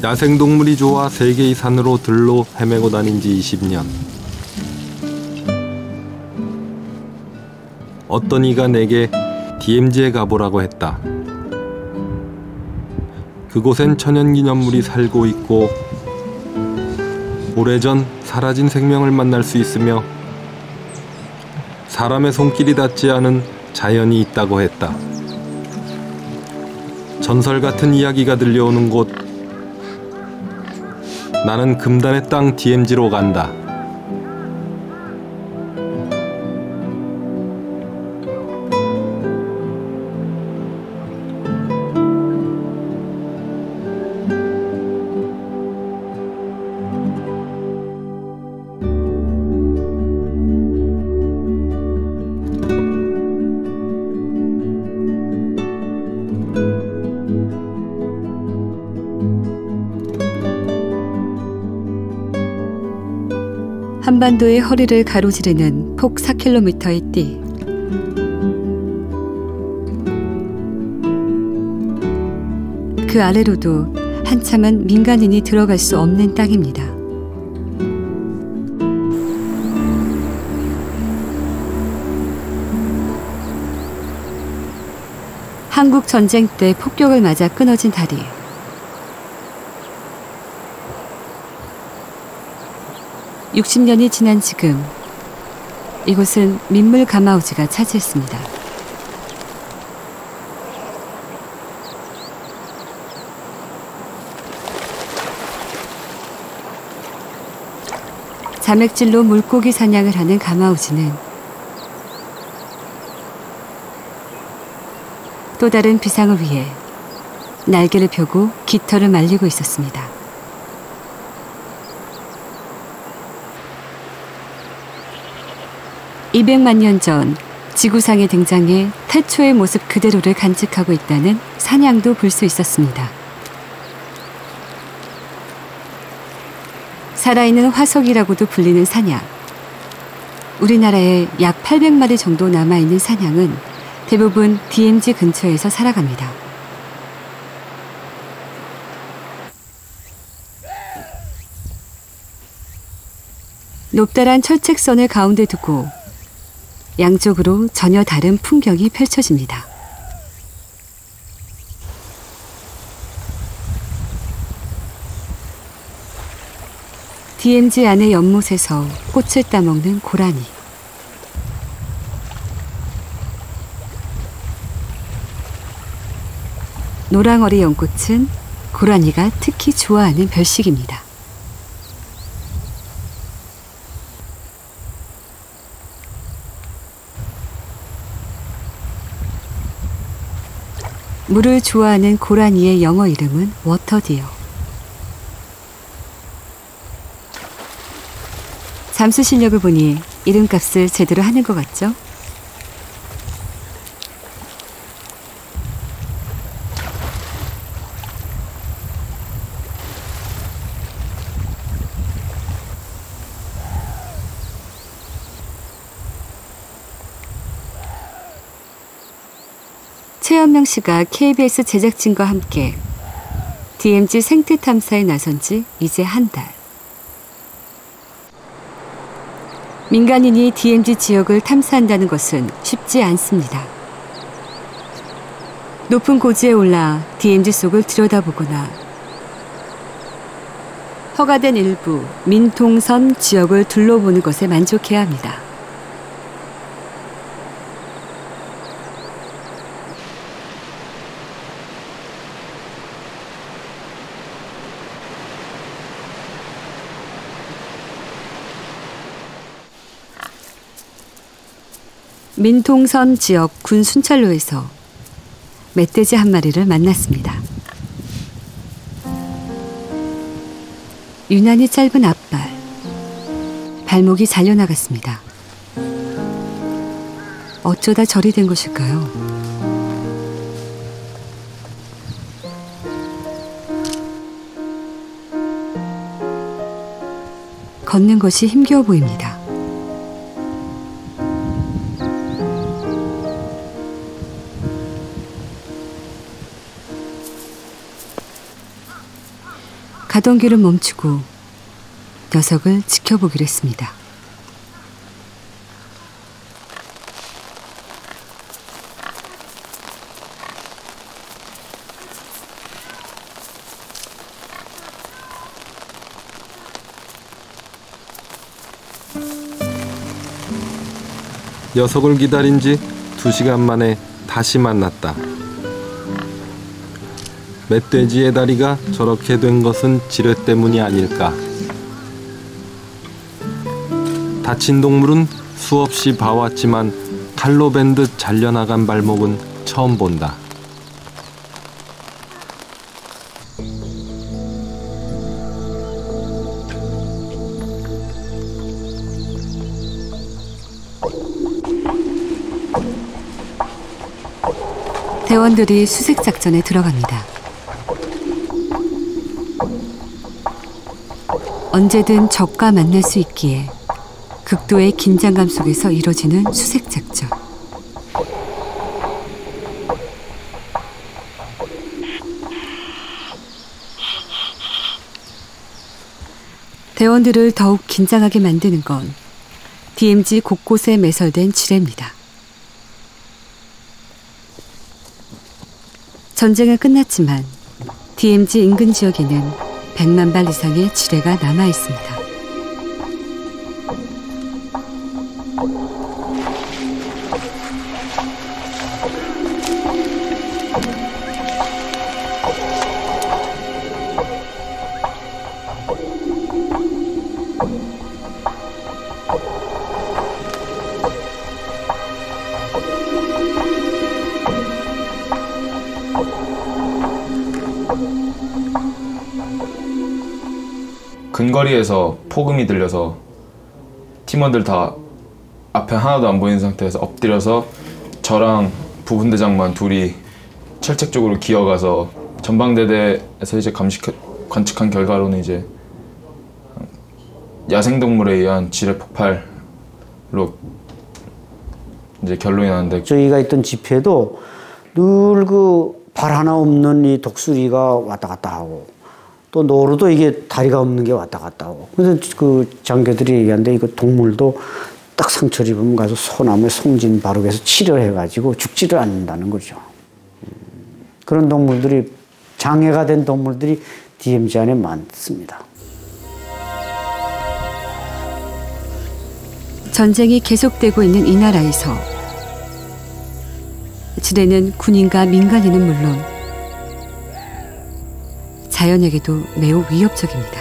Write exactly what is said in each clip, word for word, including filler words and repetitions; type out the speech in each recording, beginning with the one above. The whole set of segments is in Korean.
야생동물이 좋아 세계의 산으로 들로 헤매고 다닌 지 이십 년. 어떤 이가 내게 디엠지에 가보라고 했다. 그곳엔 천연기념물이 살고 있고 오래전 사라진 생명을 만날 수 있으며 사람의 손길이 닿지 않은 자연이 있다고 했다. 전설 같은 이야기가 들려오는 곳. 나는 금단의 땅 디엠지로 간다. 한반도의 허리를 가로지르는 폭 사 킬로미터의 띠. 그 아래로도 한참은 민간인이 들어갈 수 없는 땅입니다. 한국 전쟁 때 폭격을 맞아 끊어진 다리. 육십 년이 지난 지금 이곳은 민물 가마우지가 차지했습니다. 자맥질로 물고기 사냥을 하는 가마우지는 또 다른 비상을 위해 날개를 펴고 깃털을 말리고 있었습니다. 이백만 년 전 지구상에 등장해 태초의 모습 그대로를 간직하고 있다는 산양도 볼 수 있었습니다. 살아있는 화석이라고도 불리는 산양. 우리나라에 약 팔백 마리 정도 남아있는 산양은 대부분 디엠지 근처에서 살아갑니다. 높다란 철책선을 가운데 두고 양쪽으로 전혀 다른 풍경이 펼쳐집니다. 디엠지 안의 연못에서 꽃을 따먹는 고라니. 노랑어리 연꽃은 고라니가 특히 좋아하는 별식입니다. 물을 좋아하는 고라니의 영어 이름은 워터디어. 잠수 실력을 보니 이름값을 제대로 하는 것 같죠? 최현명 씨가 케이비에스 제작진과 함께 디엠지 생태 탐사에 나선 지 이제 한 달. 민간인이 디엠지 지역을 탐사한다는 것은 쉽지 않습니다. 높은 고지에 올라 디엠지 속을 들여다보거나 허가된 일부 민통선 지역을 둘러보는 것에 만족해야 합니다. 민통선 지역 군 순찰로에서 멧돼지 한 마리를 만났습니다. 유난히 짧은 앞발, 발목이 잘려나갔습니다. 어쩌다 저리 된 것일까요? 걷는 것이 힘겨워 보입니다. 가던 길을 멈추고 녀석을 지켜보기로 했습니다. 녀석을 기다린 지 두 시간 만에 다시 만났다. 멧돼지의 다리가 저렇게 된 것은 지뢰 때문이 아닐까. 다친 동물은 수없이 봐왔지만 칼로 벤 듯 잘려나간 발목은 처음 본다. 대원들이 수색 작전에 들어갑니다. 언제든 적과 만날 수 있기에 극도의 긴장감 속에서 이뤄지는 수색 작전. 대원들을 더욱 긴장하게 만드는 건 디엠지 곳곳에 매설된 지뢰입니다. 전쟁은 끝났지만 디엠지 인근 지역에는 백만 발 이상의 지뢰가 남아 있습니다. 근거리에서 폭음이 들려서 팀원들 다 앞에 하나도 안 보이는 상태에서 엎드려서 저랑 부분대장만 둘이 철책 쪽으로 기어가서 전방대대에서 이제 감식, 관측한 결과로는 이제 야생동물에 의한 지뢰 폭발로 이제 결론이 나는데, 저희가 있던 집회도 늘 그 발 하나 없는 이 독수리가 왔다 갔다 하고, 또 노루도 이게 다리가 없는 게 왔다 갔다 하고. 그래서 그 장교들이 얘기하는데 이거 동물도 딱 상처를 입으면 가서 소나무에 송진 바르게해서 치료를 해가지고 죽지를 않는다는 거죠. 그런 동물들이, 장애가 된 동물들이 디엠지 안에 많습니다. 전쟁이 계속되고 있는 이 나라에서 지뢰는 군인과 민간인은 물론 자연에게도 매우 위협적입니다.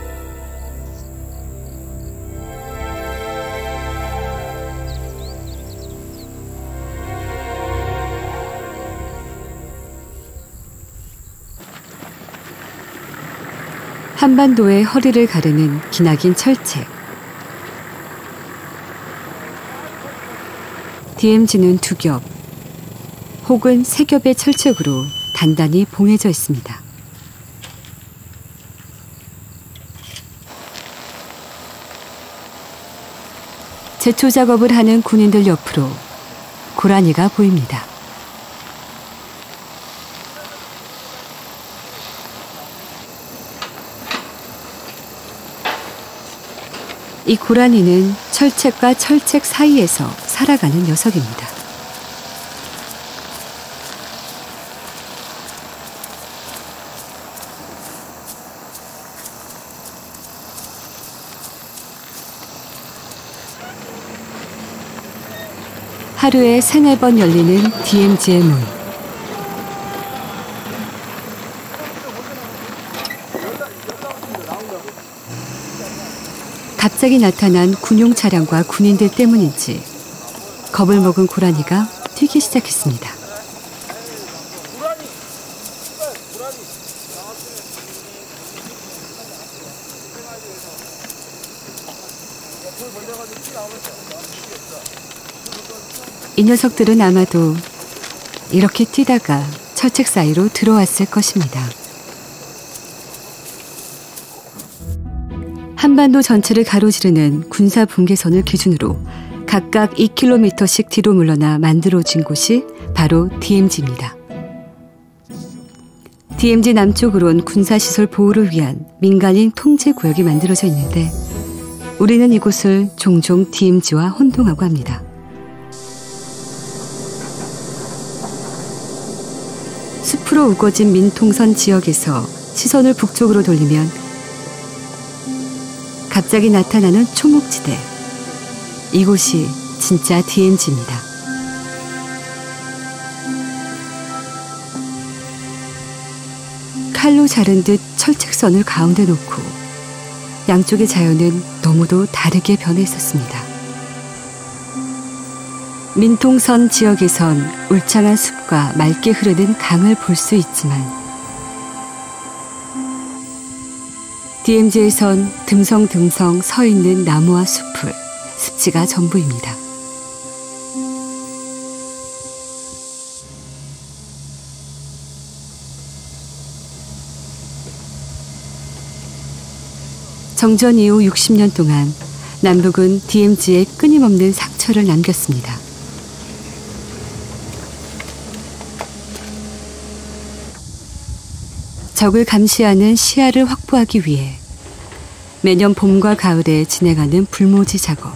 한반도의 허리를 가르는 기나긴 철책. 디엠지는 두 겹 혹은 세 겹의 철책으로 단단히 봉해져 있습니다. 제초 작업을 하는 군인들 옆으로 고라니가 보입니다. 이 고라니는 철책과 철책 사이에서 살아가는 녀석입니다. 하루에 세네 번 열리는 디엠지의 문. 갑자기 나타난 군용 차량과 군인들 때문인지 겁을 먹은 고라니가 튀기 시작했습니다. 이 녀석들은 아마도 이렇게 뛰다가 철책 사이로 들어왔을 것입니다. 한반도 전체를 가로지르는 군사 분계선을 기준으로 각각 이 킬로미터씩 뒤로 물러나 만들어진 곳이 바로 디엠지입니다. 디엠지 남쪽으론 군사시설 보호를 위한 민간인 통제구역이 만들어져 있는데 우리는 이곳을 종종 디엠지와 혼동하고 합니다. 숲으로 우거진 민통선 지역에서 시선을 북쪽으로 돌리면 갑자기 나타나는 초목지대. 이곳이 진짜 디엠지입니다. 칼로 자른 듯 철책선을 가운데 놓고 양쪽의 자연은 너무도 다르게 변해 있었습니다. 민통선 지역에선 울창한 숲과 맑게 흐르는 강을 볼 수 있지만 디엠지에선 듬성듬성 서 있는 나무와 숲을, 습지가 전부입니다. 정전 이후 육십 년 동안 남북은 디엠지에 끊임없는 상처를 남겼습니다. 적을 감시하는 시야를 확보하기 위해 매년 봄과 가을에 진행하는 불모지 작업.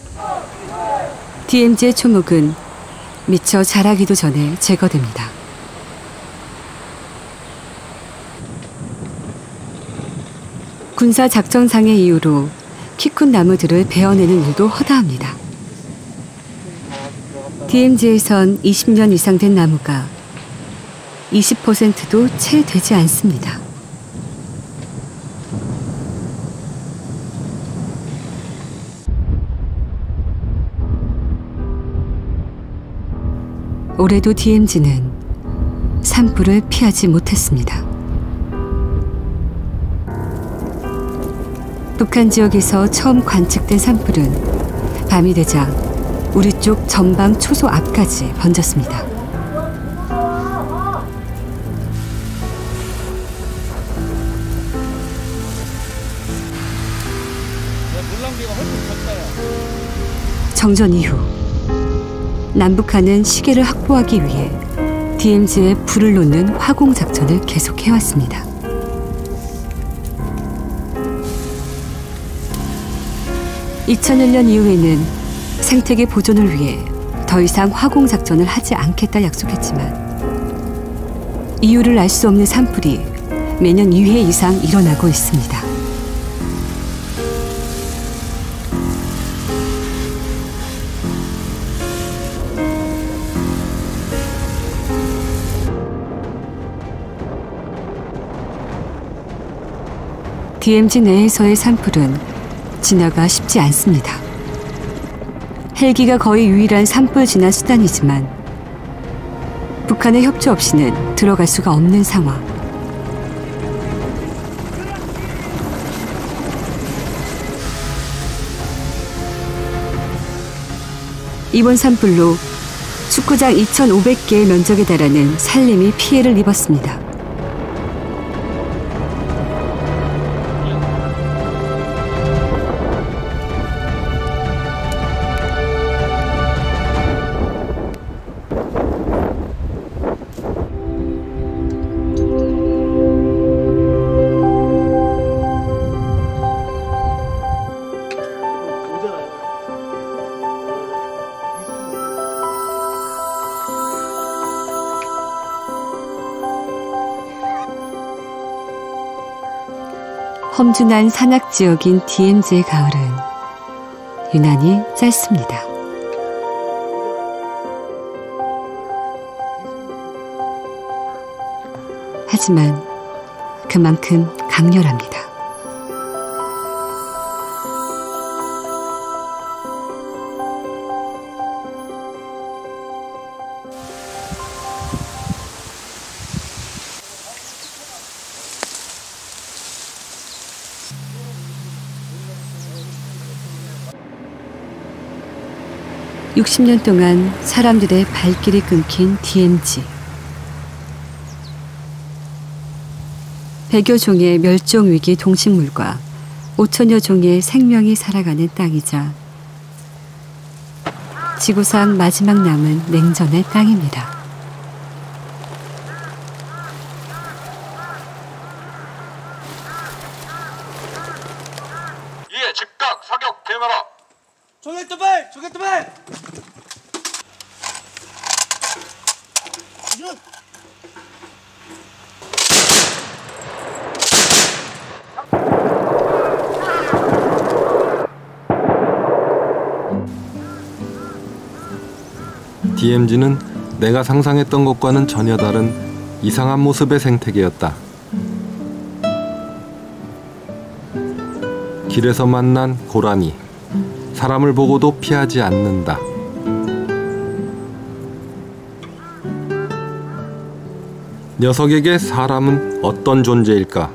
디엠지의 초목은 미처 자라기도 전에 제거됩니다. 군사 작전상의 이유로 키 큰 나무들을 베어내는 일도 허다합니다. 디엠지에선 이십 년 이상 된 나무가 이십 퍼센트도 채 되지 않습니다. 올해도 디엠지는 산불을 피하지 못했습니다. 북한 지역에서 처음 관측된 산불은 밤이 되자 우리 쪽 전방 초소 앞까지 번졌습니다. 정전 이후 남북한은 시계를 확보하기 위해 디엠지에 불을 놓는 화공 작전을 계속해왔습니다. 이천일 년 이후에는 생태계 보존을 위해 더 이상 화공 작전을 하지 않겠다 약속했지만 이유를 알 수 없는 산불이 매년 이 회 이상 일어나고 있습니다. 디엠지 내에서의 산불은 진화가 쉽지 않습니다. 헬기가 거의 유일한 산불 진화 수단이지만 북한의 협조 없이는 들어갈 수가 없는 상황. 이번 산불로 축구장 이천오백 개의 면적에 달하는 산림이 피해를 입었습니다. 험준한 산악 지역인 디엠지의 가을은 유난히 짧습니다. 하지만 그만큼 강렬합니다. 육십 년 동안 사람들의 발길이 끊긴 디엠지. 백여 종의 멸종 위기 동식물과 오천여 종의 생명이 살아가는 땅이자 지구상 마지막 남은 냉전의 땅입니다. 적에게 즉각 사격 대응하라. 조개 도발! 조개 도발! 디엠지는 내가 상상했던 것과는 전혀 다른 이상한 모습의 생태계였다. 길에서 만난 고라니, 사람을 보고도 피하지 않는다. 녀석에게 사람은 어떤 존재일까?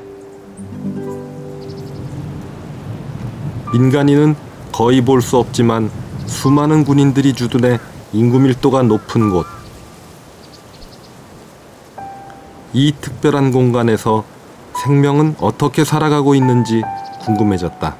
민간인은 거의 볼 수 없지만 수많은 군인들이 주둔해 인구 밀도가 높은 곳. 이 특별한 공간에서 생명은 어떻게 살아가고 있는지 궁금해졌다.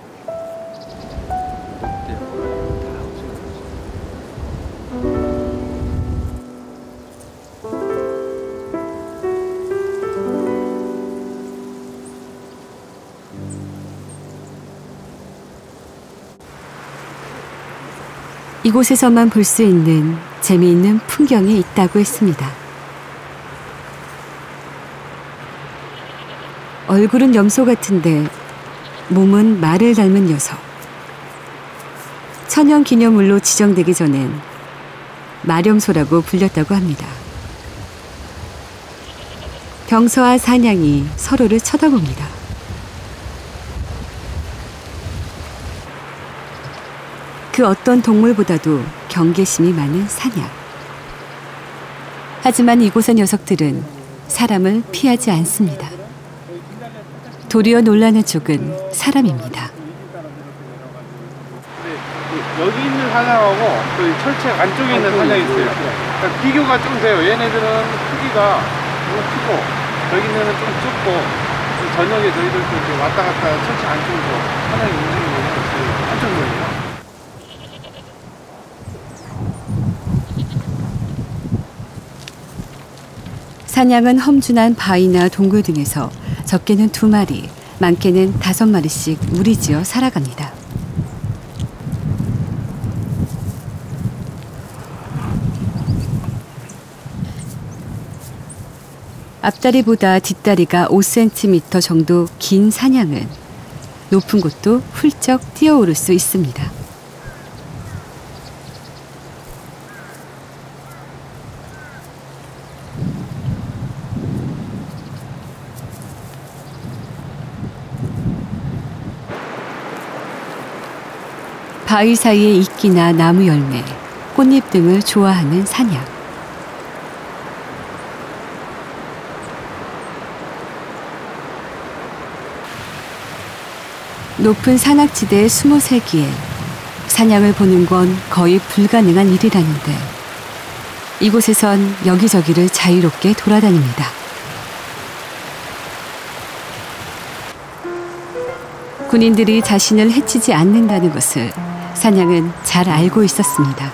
이곳에서만 볼 수 있는 재미있는 풍경이 있다고 했습니다. 얼굴은 염소 같은데 몸은 말을 닮은 녀석. 천연기념물로 지정되기 전엔 말염소라고 불렸다고 합니다. 병서와 사냥이 서로를 쳐다봅니다. 그 어떤 동물보다도 경계심이 많은 사냥. 하지만 이곳의 녀석들은 사람을 피하지 않습니다. 도리어 놀라는 쪽은 사람입니다. 여기 있는 사냥하고 그 철책 안쪽에 있는 사냥이 있어요. 그러니까 비교가 좀 돼요. 얘네들은 크기가 너무 크고 여기는 좀 좁고 저녁에 저희들도 이렇게 왔다 갔다 철책 안쪽으로 사냥이 움직이면 깜짝 놀라요. 사냥은 험준한 바위나 동굴 등에서 적게는 두 마리, 많게는 다섯 마리씩 무리지어 살아갑니다. 앞다리보다 뒷다리가 오 센티미터 정도 긴 사냥은 높은 곳도 훌쩍 뛰어오를 수 있습니다. 바위 사이의 이끼나 나무 열매, 꽃잎 등을 좋아하는 사냥. 높은 산악지대에 숨어 살기에 사냥을 보는 건 거의 불가능한 일이라는데 이곳에선 여기저기를 자유롭게 돌아다닙니다. 군인들이 자신을 해치지 않는다는 것을 사냥은 잘 알고 있었습니다.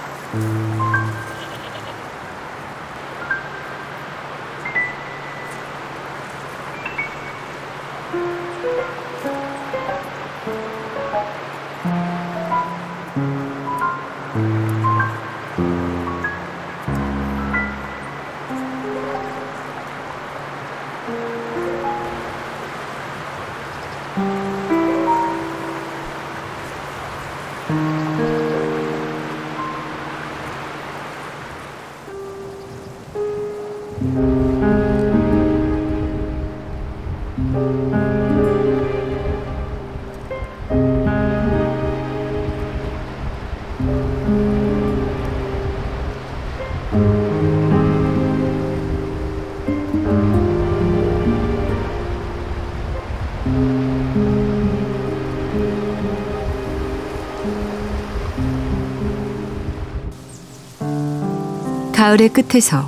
가을의 끝에서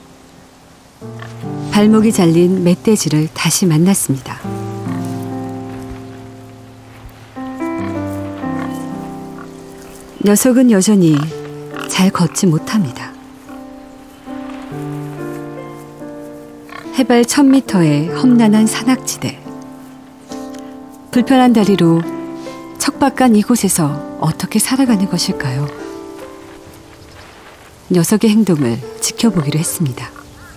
발목이 잘린 멧돼지를 다시 만났습니다. 녀석은 여전히 잘 걷지 못합니다. 해발 천 미터의 험난한 산악지대. 불편한 다리로 척박한 이곳에서 어떻게 살아가는 것일까요? 녀석의 행동을 지켜보기로 했습니다.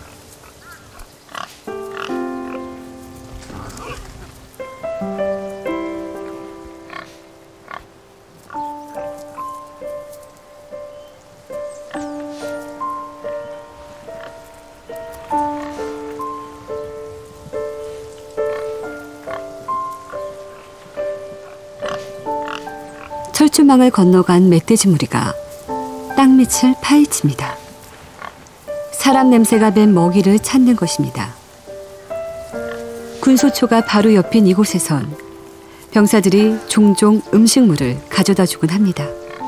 철조망을 건너간 멧돼지 무리가 땅밑을 파헤칩니다. 사람 냄새가 밴 먹이를 찾는 것입니다. 군소초가 바로 옆인 이곳에선 병사들이 종종 음식물을 가져다 주곤 합니다.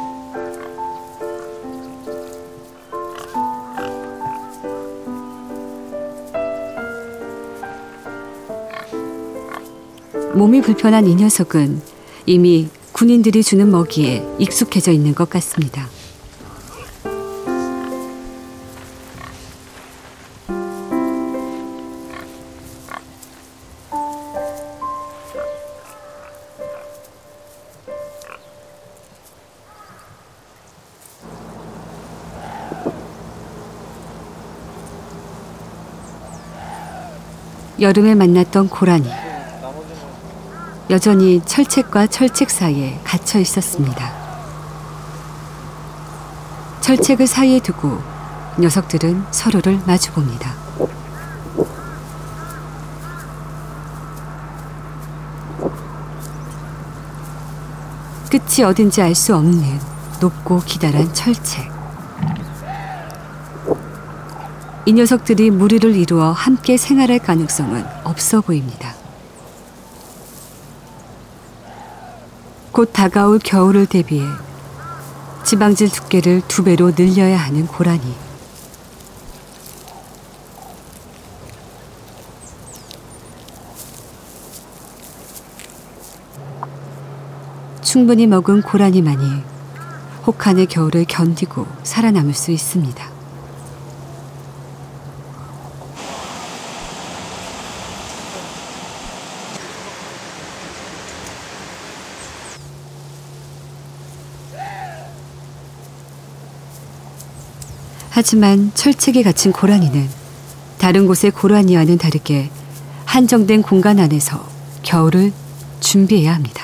몸이 불편한 이 녀석은 이미 군인들이 주는 먹이에 익숙해져 있는 것 같습니다. 여름에 만났던 고라니. 여전히 철책과 철책 사이에 갇혀 있었습니다. 철책을 사이에 두고 녀석들은 서로를 마주봅니다. 끝이 어딘지 알 수 없는 높고 기다란 철책. 이 녀석들이 무리를 이루어 함께 생활할 가능성은 없어 보입니다. 곧 다가올 겨울을 대비해 지방질 두께를 두 배로 늘려야 하는 고라니. 충분히 먹은 고라니만이 혹한의 겨울을 견디고 살아남을 수 있습니다. 하지만 철책에 갇힌 고라니는 다른 곳의 고라니와는 다르게 한정된 공간 안에서 겨울을 준비해야 합니다.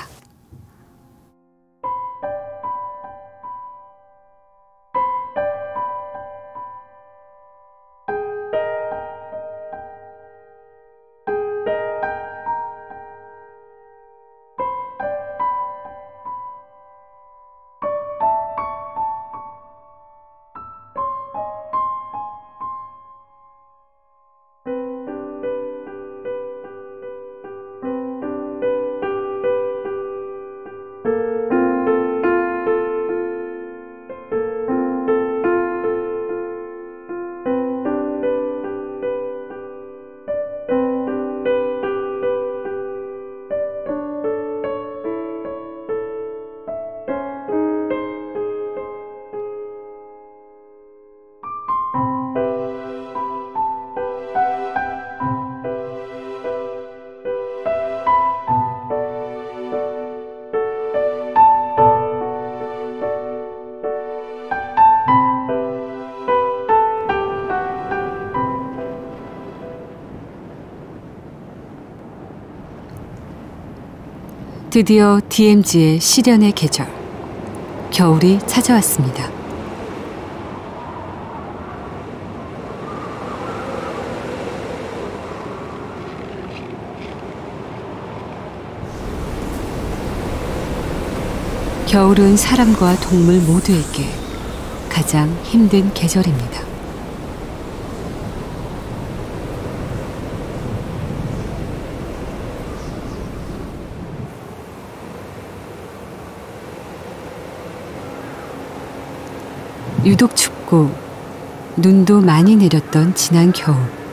드디어 디엠지의 시련의 계절, 겨울이 찾아왔습니다. 겨울은 사람과 동물 모두에게 가장 힘든 계절입니다. 유독 춥고 눈도 많이 내렸던 지난 겨울.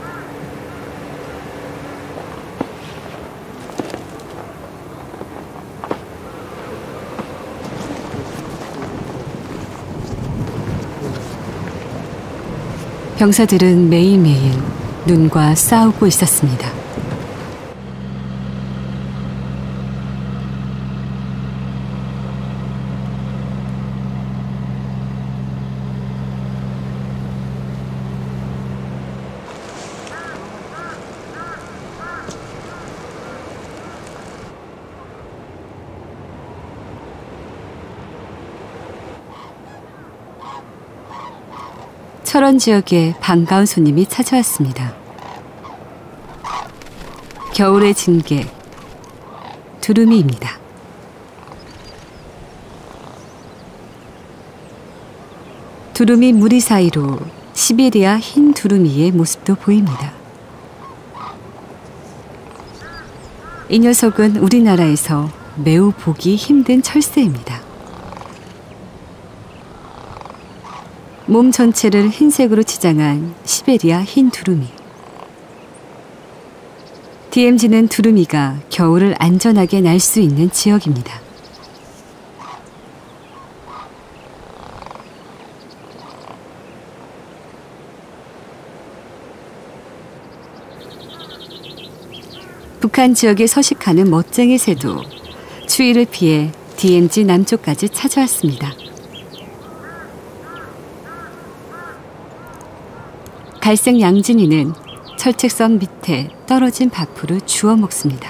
병사들은 매일매일 눈과 싸우고 있었습니다. 철원 지역에 반가운 손님이 찾아왔습니다. 겨울의 징계, 두루미입니다. 두루미 무리 사이로 시베리아 흰 두루미의 모습도 보입니다. 이 녀석은 우리나라에서 매우 보기 힘든 철새입니다. 몸 전체를 흰색으로 치장한 시베리아 흰 두루미. 디엠지는 두루미가 겨울을 안전하게 날 수 있는 지역입니다. 북한 지역에 서식하는 멋쟁이 새도 추위를 피해 디엠지 남쪽까지 찾아왔습니다. 갈색 양진이는 철책선 밑에 떨어진 밥풀을 주워 먹습니다.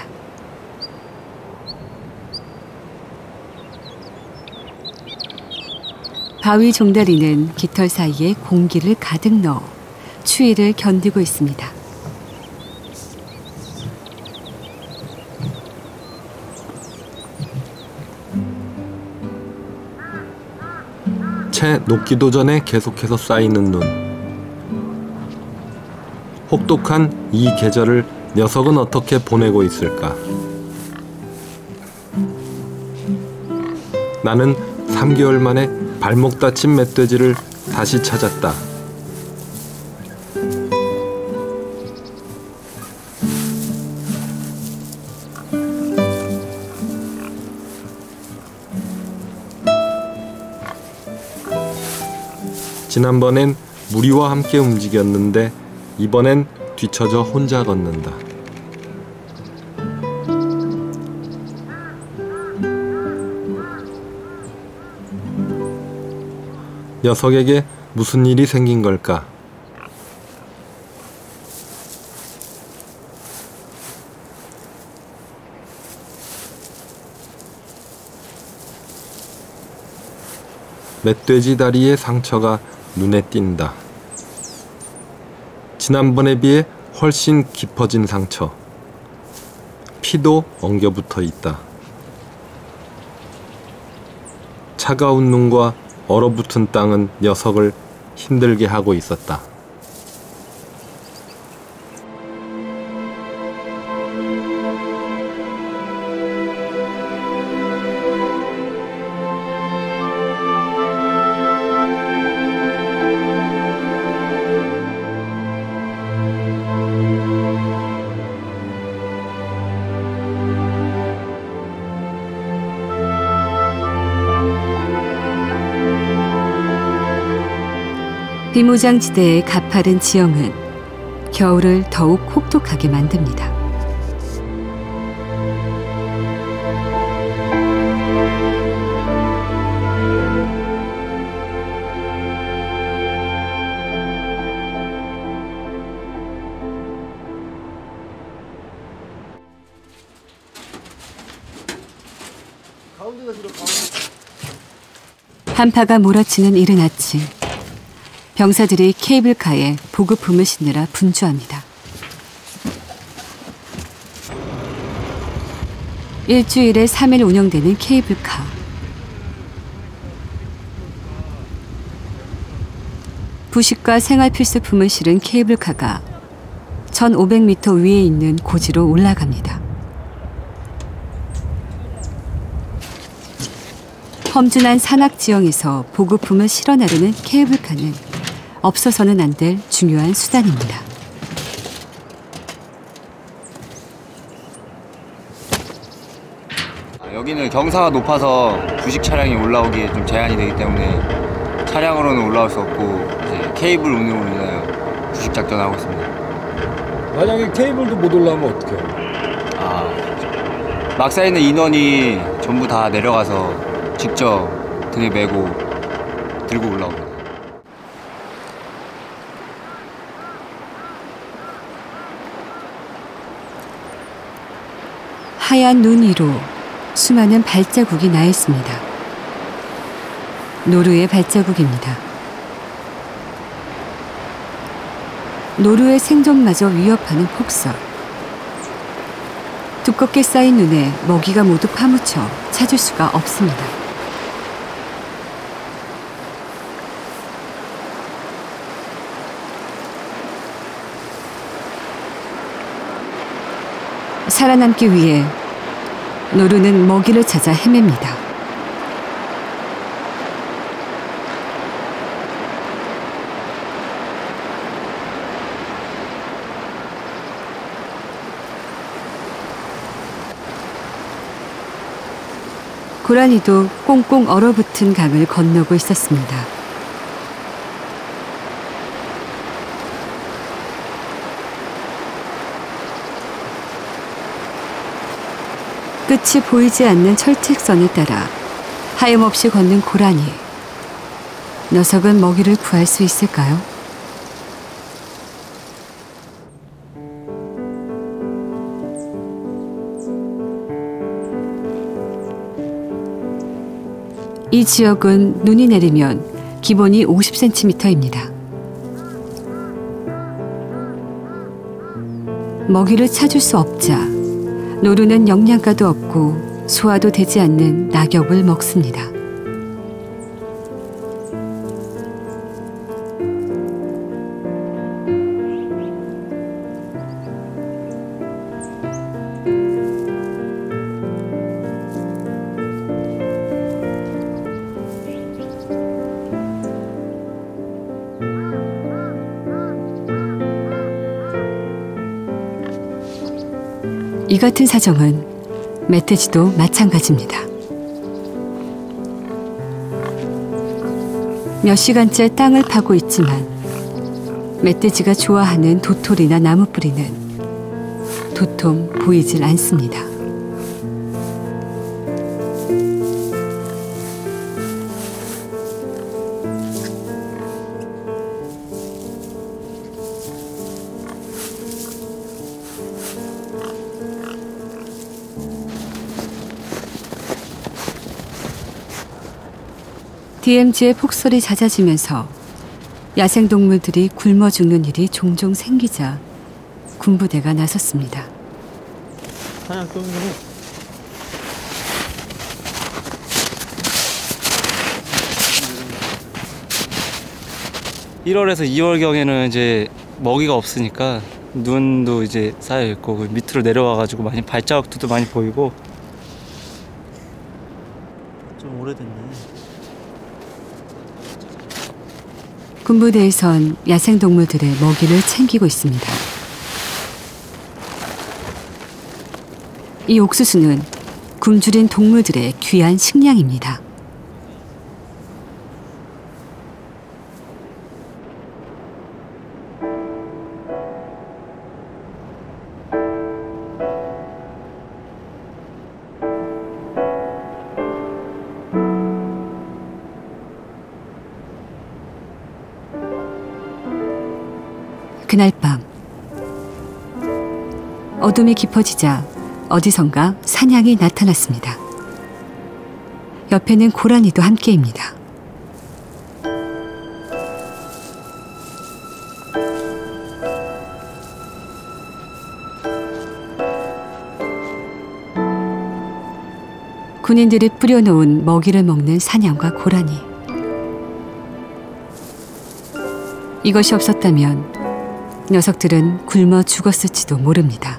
바위 종다리는 깃털 사이에 공기를 가득 넣어 추위를 견디고 있습니다. 채 녹기도 전에 계속해서 쌓이는 눈. 혹독한 이 계절을 녀석은 어떻게 보내고 있을까? 나는 삼 개월 만에 발목 다친 멧돼지를 다시 찾았다. 지난번엔 무리와 함께 움직였는데 이번엔 뒤처져 혼자 걷는다. 녀석에게 무슨 일이 생긴 걸까? 멧돼지 다리의 상처가 눈에 띈다. 지난번에 비해 훨씬 깊어진 상처. 피도 엉겨붙어 있다. 차가운 눈과 얼어붙은 땅은 녀석을 힘들게 하고 있었다. 비무장지대의 가파른 지형은 겨울을 더욱 혹독하게 만듭니다. 한파가 몰아치는 이른 아침. 병사들이 케이블카에 보급품을 싣느라 분주합니다. 일주일에 삼 일 운영되는 케이블카. 부식과 생활 필수품을 실은 케이블카가 천오백 미터 위에 있는 고지로 올라갑니다. 험준한 산악 지형에서 보급품을 실어 나르는 케이블카는 없어서는 안 될 중요한 수단입니다. 여기는 경사가 높아서 부식 차량이 올라오기에 좀 제한이 되기 때문에 차량으로는 올라올 수 없고 이제 케이블 운영으로 인하여 부식 작전을 하고 있습니다. 만약에 케이블도 못 올라오면 어떡해요? 아, 막 쌓이는 인원이 전부 다 내려가서 직접 등에 메고 들고 올라옵니다. 하얀 눈 위로 수많은 발자국이 나 있습니다. 노루의 발자국입니다. 노루의 생존마저 위협하는 폭설. 두껍게 쌓인 눈에 먹이가 모두 파묻혀 찾을 수가 없습니다. 살아남기 위해 노루는 먹이를 찾아 헤맵니다. 고라니도 꽁꽁 얼어붙은 강을 건너고 있었습니다. 끝이 보이지 않는 철책선을 따라 하염없이 걷는 고라니. 녀석은 먹이를 구할 수 있을까요? 이 지역은 눈이 내리면 기본이 오십 센티미터입니다. 먹이를 찾을 수 없자 노루는 영양가도 없고 소화도 되지 않는 낙엽을 먹습니다. 이 같은 사정은 멧돼지도 마찬가지입니다. 몇 시간째 땅을 파고 있지만 멧돼지가 좋아하는 도토리나 나무뿌리는 도통 보이질 않습니다. 디엠지의 폭설이 잦아지면서 야생동물들이 굶어 죽는 일이 종종 생기자 군부대가 나섰습니다. 사냥 좀 해. 일월에서 이월경에는 이제 먹이가 없으니까 눈도 이제 쌓여 있고 밑으로 내려와가지고 많이 발자국도 많이 보이고. 좀 오래됐네. 군부대에선 야생동물들의 먹이를 챙기고 있습니다. 이 옥수수는 굶주린 동물들의 귀한 식량입니다. 그날 밤 어둠이 깊어지자 어디선가 사냥이 나타났습니다. 옆에는 고라니도 함께입니다. 군인들이 뿌려놓은 먹이를 먹는 사냥과 고라니. 이것이 없었다면 녀석들은 굶어 죽었을지도 모릅니다.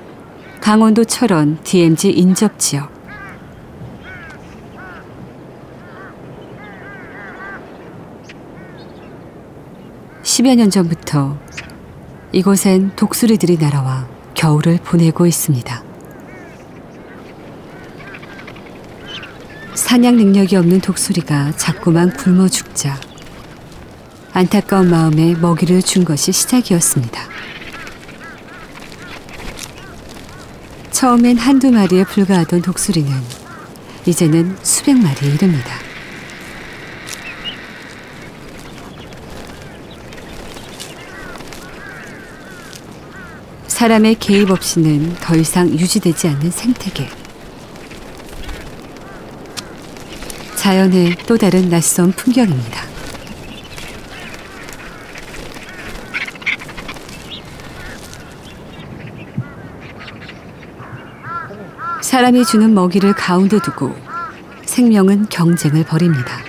강원도 철원 디엠지 인접지역. 십여 년 전부터 이곳엔 독수리들이 날아와 겨울을 보내고 있습니다. 사냥 능력이 없는 독수리가 자꾸만 굶어 죽자 안타까운 마음에 먹이를 준 것이 시작이었습니다. 처음엔 한두 마리에 불과하던 독수리는 이제는 수백 마리에 이릅니다. 사람의 개입 없이는 더 이상 유지되지 않는 생태계. 자연의 또 다른 낯선 풍경입니다. 사람이 주는 먹이를 가운데 두고 생명은 경쟁을 벌입니다.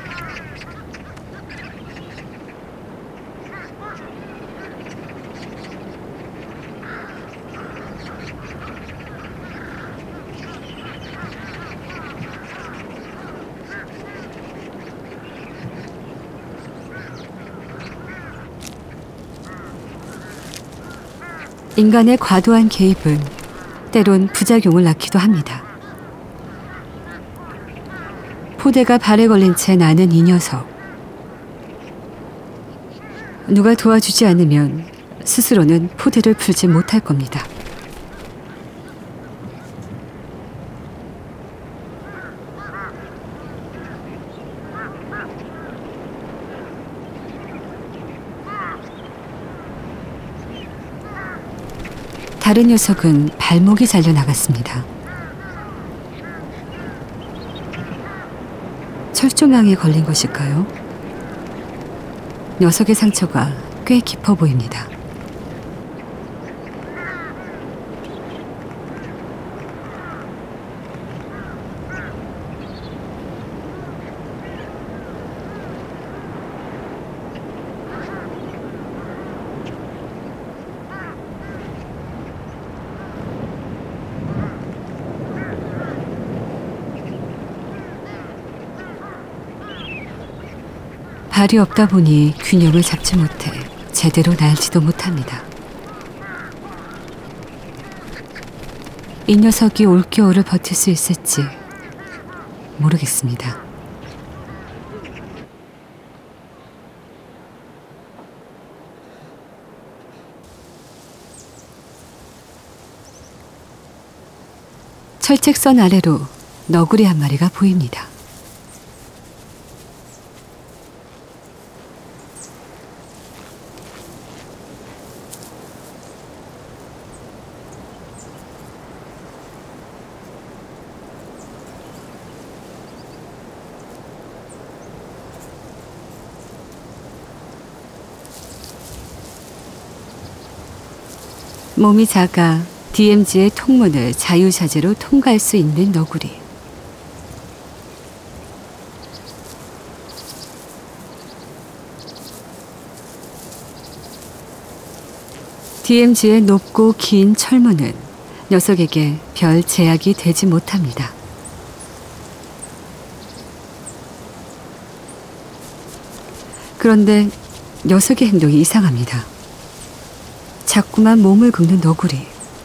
인간의 과도한 개입은 때론 부작용을 낳기도 합니다. 포대가 발에 걸린 채 나는 이 녀석. 누가 도와주지 않으면 스스로는 포대를 풀지 못할 겁니다. 다른 녀석은 발목이 잘려 나갔습니다. 철조망에 걸린 것일까요? 녀석의 상처가 꽤 깊어 보입니다. 발이 없다 보니 균형을 잡지 못해 제대로 날지도 못합니다. 이 녀석이 올겨울을 버틸 수 있을지 모르겠습니다. 철책선 아래로 너구리 한 마리가 보입니다. 몸이 작아 디엠지의 통문을 자유자재로 통과할 수 있는 너구리. 디엠지의 높고 긴 철문은 녀석에게 별 제약이 되지 못합니다. 그런데 녀석의 행동이 이상합니다. 자꾸만 몸을 긁는 너구리.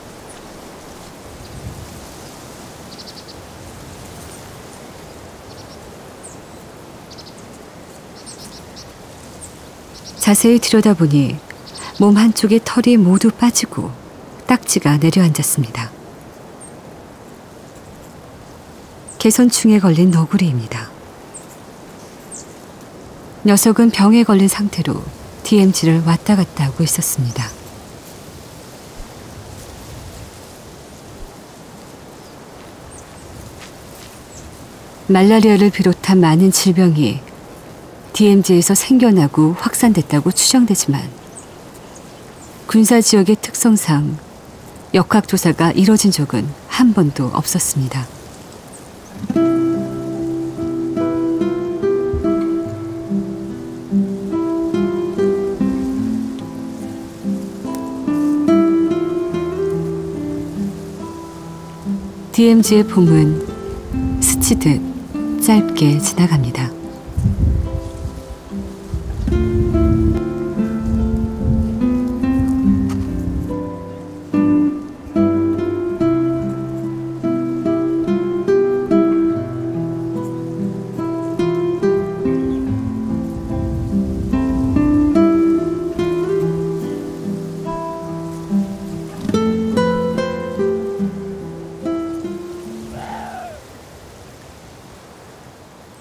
자세히 들여다보니 몸 한쪽의 털이 모두 빠지고 딱지가 내려앉았습니다. 개선충에 걸린 너구리입니다. 녀석은 병에 걸린 상태로 디엠지를 왔다 갔다 하고 있었습니다. 말라리아를 비롯한 많은 질병이 디엠지에서 생겨나고 확산됐다고 추정되지만 군사지역의 특성상 역학조사가 이뤄진 적은 한 번도 없었습니다. 디엠지의 봄은 스치듯 짧게 지나갑니다.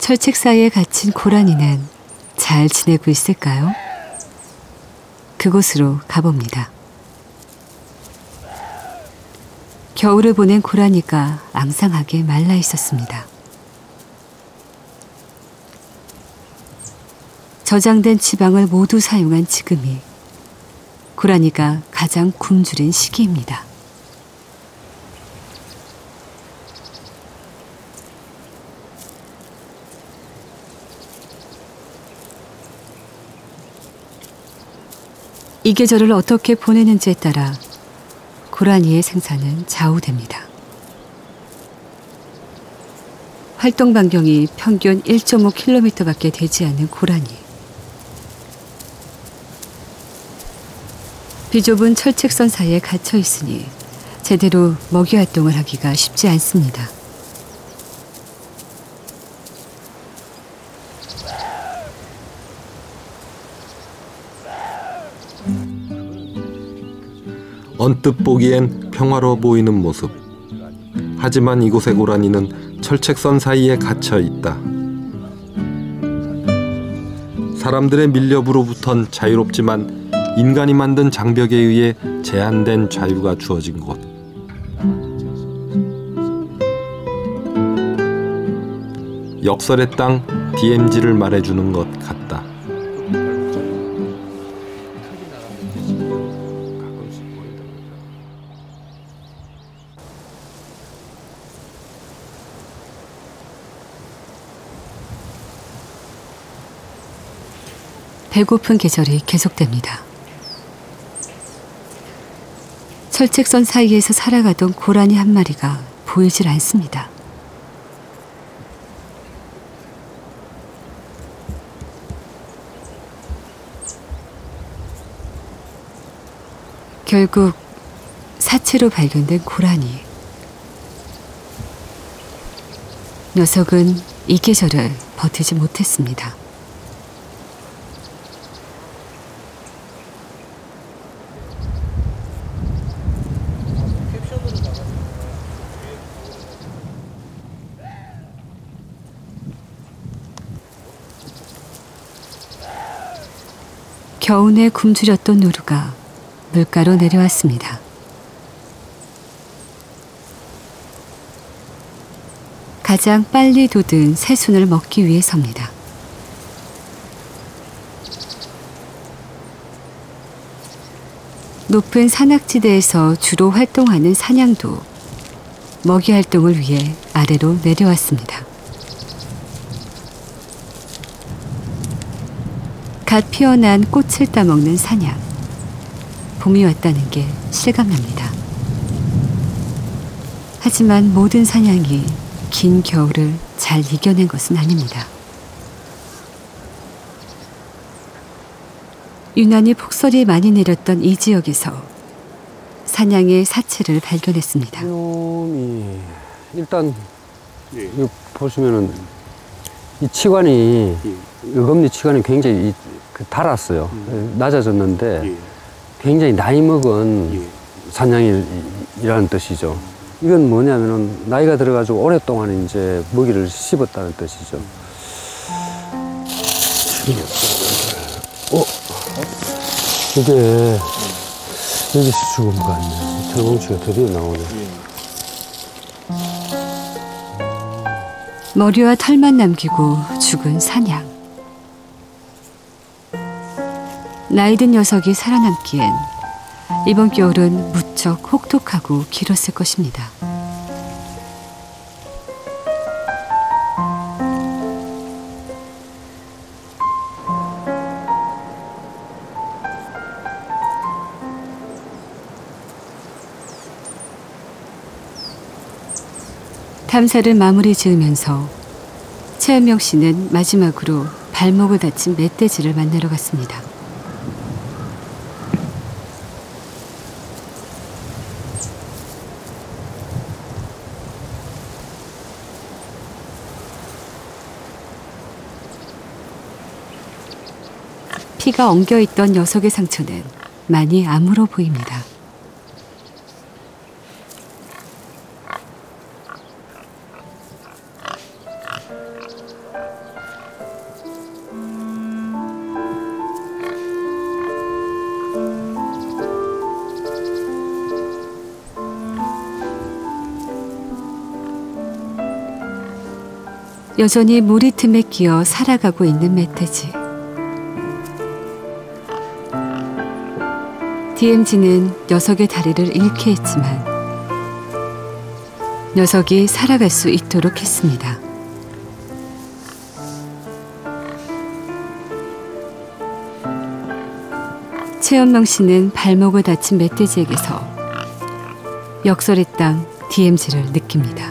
철책 사이에 갇힌 고라니는 잘 지내고 있을까요? 그곳으로 가봅니다. 겨울을 보낸 고라니가 앙상하게 말라 있었습니다. 저장된 지방을 모두 사용한 지금이 고라니가 가장 굶주린 시기입니다. 이 계절을 어떻게 보내는지에 따라 고라니의 생사는 좌우됩니다. 활동 반경이 평균 일 점 오 킬로미터밖에 되지 않는 고라니. 비좁은 철책선 사이에 갇혀 있으니 제대로 먹이 활동을 하기가 쉽지 않습니다. 언뜻 보기엔 평화로워 보이는 모습. 하지만 이곳의 고라니는 철책선 사이에 갇혀 있다. 사람들의 밀렵으로부턴 자유롭지만 인간이 만든 장벽에 의해 제한된 자유가 주어진 곳. 역설의 땅 디엠지를 말해주는 것 같다. 배고픈 계절이 계속됩니다. 철책선 사이에서 살아가던 고라니 한 마리가 보이질 않습니다. 결국 사체로 발견된 고라니. 녀석은 이 계절을 버티지 못했습니다. 겨우내 굶주렸던 노루가 물가로 내려왔습니다. 가장 빨리 돋은 새순을 먹기 위해서입니다. 높은 산악지대에서 주로 활동하는 사냥도 먹이 활동을 위해 아래로 내려왔습니다. 갓 피어난 꽃을 따먹는 사냥. 봄이 왔다는 게 실감납니다. 하지만 모든 사냥이 긴 겨울을 잘 이겨낸 것은 아닙니다. 유난히 폭설이 많이 내렸던 이 지역에서 사냥의 사체를 발견했습니다. 이, 일단 예. 이거 보시면은 이 치관이 예. 일검니 치관이 굉장히 이, 그 달았어요. 음. 낮아졌는데 예. 굉장히 나이 먹은 예. 사냥이라는 뜻이죠. 이건 뭐냐면은 나이가 들어가지고 오랫동안 이제 먹이를 씹었다는 뜻이죠. 어? 이게 여기서 죽은 것 같네. 털뭉치가 드디어 나오네. 머리와 털만 남기고 죽은 사냥. 나이든 녀석이 살아남기엔 이번 겨울은 무척 혹독하고 길었을 것입니다. 탐사를 마무리 지으면서 최은명 씨는 마지막으로 발목을 다친 멧돼지를 만나러 갔습니다. 피가 엉겨있던 녀석의 상처는 많이 아물어 보입니다. 여전히 무리 틈에 끼어 살아가고 있는 멧돼지. 디엠지는 녀석의 다리를 잃게 했지만 녀석이 살아갈 수 있도록 했습니다. 최연명 씨는 발목을 다친 멧돼지에게서 역설의 땅 디엠지를 느낍니다.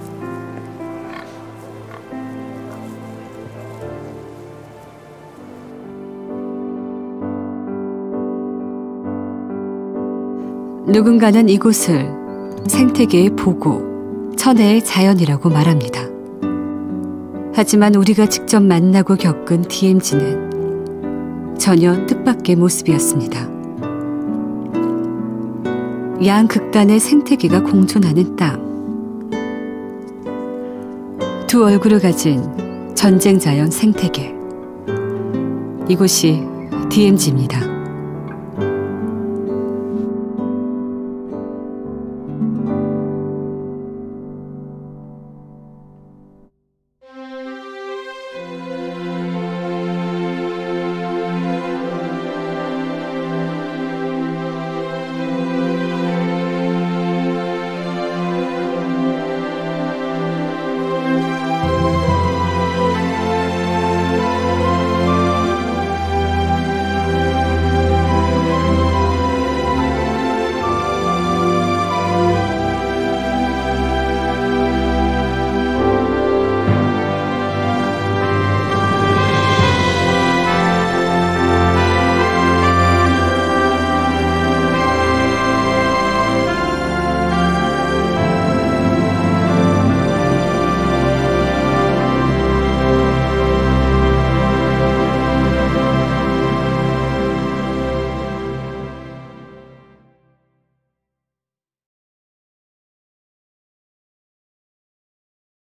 누군가는 이곳을 생태계의 보고, 천혜의 자연이라고 말합니다. 하지만 우리가 직접 만나고 겪은 디엠지는 전혀 뜻밖의 모습이었습니다. 양극단의 생태계가 공존하는 땅. 두 얼굴을 가진 전쟁 자연 생태계. 이곳이 디엠지입니다.